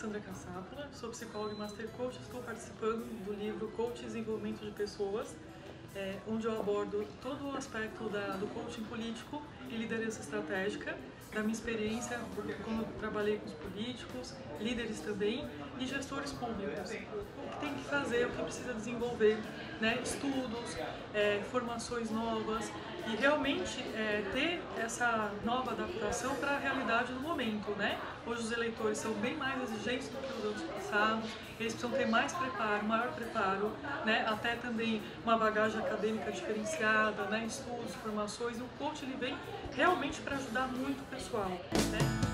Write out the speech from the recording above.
Alessandra Cassápola, sou psicóloga e Master Coach, estou participando do livro Coach Desenvolvimento de Pessoas, onde eu abordo todo o aspecto do coaching político e liderança estratégica, da minha experiência, como eu trabalhei com os políticos, líderes também e gestores públicos. O que tem que fazer, o que precisa desenvolver, né? Estudos, formações novas e realmente ter essa nova adaptação para a realidade do momento, né? Hoje os eleitores são bem mais exigentes do que os anos passados, eles precisam ter mais preparo, maior preparo, né? Até também uma bagagem acadêmica diferenciada, né? Estudos, formações, e o coach ele vem realmente para ajudar muito o pessoal, né?